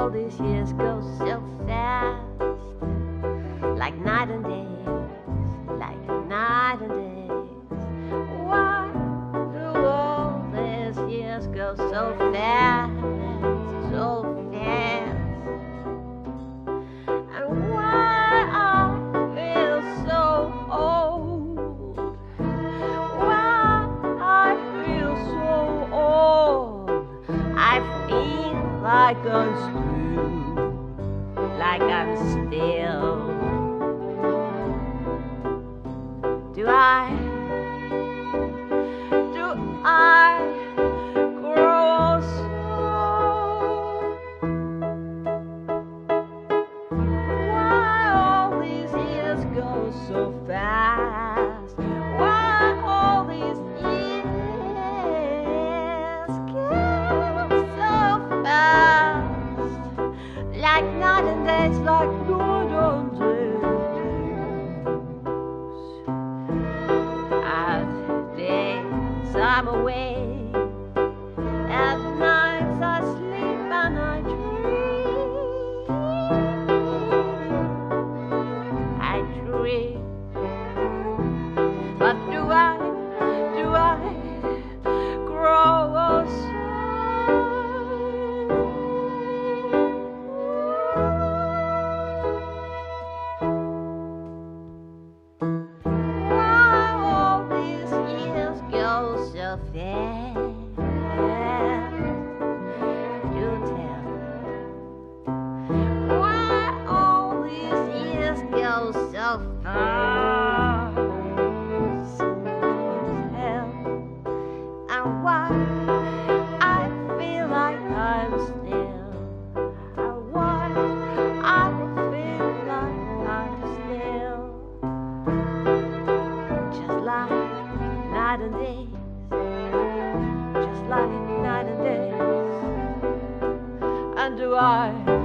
all these years go so fast, like night and day, like night and day. Why do all these years go so fast, so fast? And why I feel so old? Why I feel so old? I feel like I'm still. Do I grow slow? Why all these years go so fast? Why all these years go so fast? Like night and days, like night and days. At days I'm awake, at nights I sleep and I dream. I dream. But do I grow slow? So fast, do tell. Why all these years go so fast? Tell. And why I feel like I'm still. And why I feel like I'm still. Just like night and day. Just like night and day. And do I